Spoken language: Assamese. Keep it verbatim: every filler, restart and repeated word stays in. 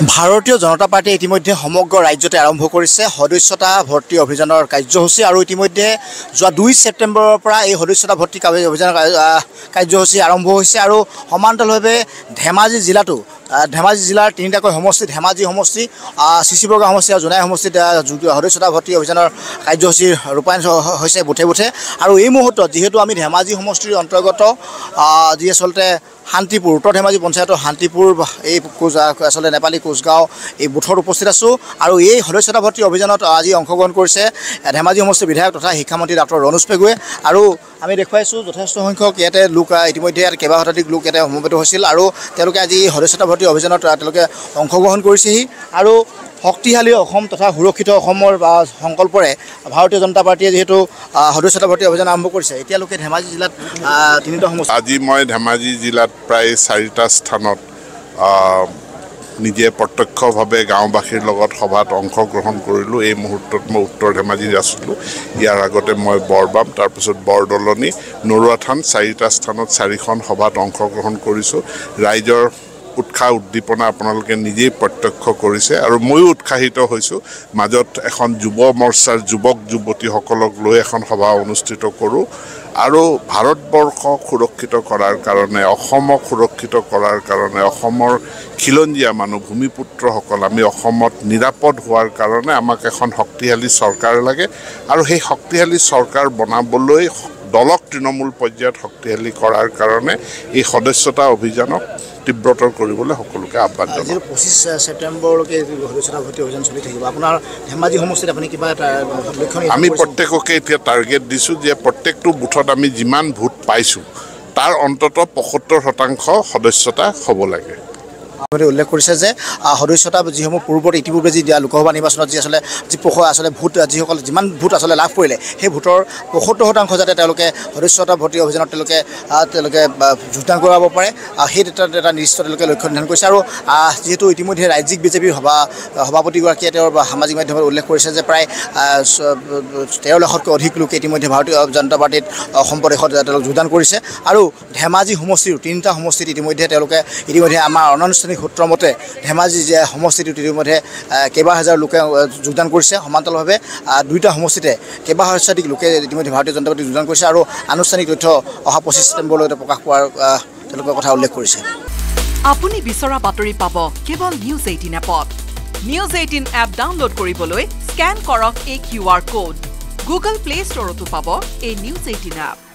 ভাৰতীয় জনতা পাৰ্টিয়ে ইতিমধ্যে সমগ্ৰ ৰাজ্যতে আৰম্ভ কৰিছে সদস্যতা ভৰ্তি অভিযানৰ কাৰ্যসূচী আৰু ইতিমধ্যে যোৱা দুই ছেপ্টেম্বৰৰ পৰা এই সদস্যতা ভৰ্তি অভিযানৰ কাৰ্যসূচী আৰম্ভ হৈছে আৰু সমান্তৰালভাৱে ধেমাজি জিলাতো ধেমাজি জিলাৰ তিনিটাকৈ সমষ্টি ধেমাজি সমষ্টি চিচিবগা সমষ্টি আৰু জোনাই সমষ্টিত সদস্যতা ভৰ্তি অভিযানৰ কাৰ্যসূচী ৰূপায়ণ হৈছে বুথে বুথে আৰু এই মুহূৰ্তত যিহেতু আমি ধেমাজি সমষ্টিৰ অন্তৰ্গত যি আচলতে শান্তিপুৰ উত্তৰ ধেমাজি পঞ্চায়তৰ শান্তিপুৰ এই কোচ আচলতে নেপালী কোচগাঁও এই বুথত উপস্থিত আছোঁ আৰু এই সদস্যতা ভৰ্তি অভিযানত আজি অংশগ্ৰহণ কৰিছে ধেমাজি সমষ্টিৰ বিধায়ক তথা শিক্ষামন্ত্ৰী ডক্টৰ ৰণোজ পেগুৱে আৰু আমি দেখুৱাইছোঁ যথেষ্ট সংখ্যক ইয়াতে লোক ইতিমধ্যে ইয়াত কেইবা শতাধিক লোক ইয়াতে সমবেত হৈছিল আৰু তেওঁলোকে আজি সদস্যতা ভৰ্তি অভিযানত তেওঁলোকে অংশগ্ৰহণ কৰিছেহি আৰু শক্তিশালী অসম তথা সুৰক্ষিত অসমৰ সংকল্পৰে ভাৰতীয় জনতা পাৰ্টিয়ে যিহেতু সদস্যতা ভৰ্তি অভিযান আৰম্ভ কৰিছে এতিয়ালৈকে ধেমাজি জিলাত তিনিটা সমষ্টি আজি মই ধেমাজি জিলাত প্ৰায় চাৰিটা স্থানত নিজে প্ৰত্যক্ষভাৱে গাঁওবাসীৰ লগত সভাত অংশগ্ৰহণ কৰিলোঁ। এই মুহূৰ্তত মই উত্তৰ ধেমাজিত আছিলোঁ। ইয়াৰ আগতে মই বৰবাম তাৰপিছত বৰদলনি নৰুৱা থান চাৰিটা স্থানত চাৰিখন সভাত অংশগ্ৰহণ কৰিছোঁ। ৰাইজৰ উৎসাহ উদ্দীপনা আপোনালোকে নিজেই প্ৰত্যক্ষ কৰিছে আৰু ময়ো উৎসাহিত হৈছোঁ। মাজত এখন যুৱ মৰ্চাৰ যুৱক যুৱতীসকলক লৈ এখন সভা অনুষ্ঠিত কৰোঁ আৰু ভাৰতবৰ্ষক সুৰক্ষিত কৰাৰ কাৰণে অসমক সুৰক্ষিত কৰাৰ কাৰণে অসমৰ খিলঞ্জীয়া মানুহ ভূমিপুত্ৰসকল আমি অসমত নিৰাপদ হোৱাৰ কাৰণে আমাক এখন শক্তিশালী চৰকাৰ লাগে আৰু সেই শক্তিশালী চৰকাৰ বনাবলৈ দলক তৃণমূল পৰ্যায়ত শক্তিশালী কৰাৰ কাৰণে এই সদস্যতা অভিযানক তীব্ৰতৰ কৰিবলৈ সকলোকে আহ্বান জনাওঁ। পঁচিছ ছেপ্টেম্বৰলৈকে সদস্যতা ভৰ্তি অভিযান চলি থাকিব। আপোনাৰ ধেমাজি সমষ্টিত আপুনি কিবা এটা লক্ষ্য আমি প্ৰত্যেককে এতিয়া টাৰ্গেট দিছোঁ যে প্ৰত্যেকটো বুথত আমি যিমান ভোট পাইছোঁ তাৰ অন্ততঃ পঁয়সত্তৰ শতাংশ সদস্যতা হ'ব লাগে। উল্লেখ কৰিছে যে সদস্যতা যিসমূহ পূৰ্বতে ইতিপূৰ্বে যি লোকসভা নিৰ্বাচনত যি আচলতে যি পশ আচলতে ভোট যিসকল যিমান ভোট আচলতে লাভ কৰিলে সেই ভোটৰ পঁয়সত্তৰ শতাংশ যাতে তেওঁলোকে সদস্যতা ভৰ্তি অভিযানত তেওঁলোকে তেওঁলোকে যোগদান কৰাব পাৰে সেই এটা এটা নিৰ্দিষ্ট তেওঁলোকে লক্ষ্য নিৰ্ধাৰণ কৰিছে আৰু যিহেতু ইতিমধ্যে ৰাজ্যিক বিজেপিৰ সভা সভাপতিগৰাকীয়ে তেওঁৰ সামাজিক মাধ্যমত উল্লেখ কৰিছে যে প্ৰায় তেৰ লাখতকৈ অধিক লোকে ইতিমধ্যে ভাৰতীয় জনতা পাৰ্টিত অসম প্ৰদেশত তেওঁলোকে যোগদান কৰিছে আৰু ধেমাজি সমষ্টিৰ তিনিটা সমষ্টিত ইতিমধ্যে তেওঁলোকে ইতিমধ্যে আমাৰ অনানুষ্ঠানিক সূত্ৰ মতে ধেমাজি যে সমষ্টিটোত ইতিমধ্যে কেইবা হাজাৰ লোকে যোগদান কৰিছে। সমান্তৰালভাৱে দুইটা সমষ্টিতে কেইবা হাজাৰাধিক লোকে ইতিমধ্যে ভাৰতীয় জনতা পাৰ্টিত যোগদান কৰিছে আৰু আনুষ্ঠানিক তথ্য অহা পঁচিছ ছেপ্টেম্বৰলৈকে প্ৰকাশ পোৱাৰ তেওঁলোকৰ কথা উল্লেখ কৰিছে। আপুনি বিচৰা বাতৰি পাব কেৱল নিউজ এইটিন এপত। নিউজ এইটিন এপ ডাউনলোড কৰিবলৈ স্কেন কৰক এই Q R code. Google play ষ্টৰতো পাব এই নিউজ এইটিন এপ।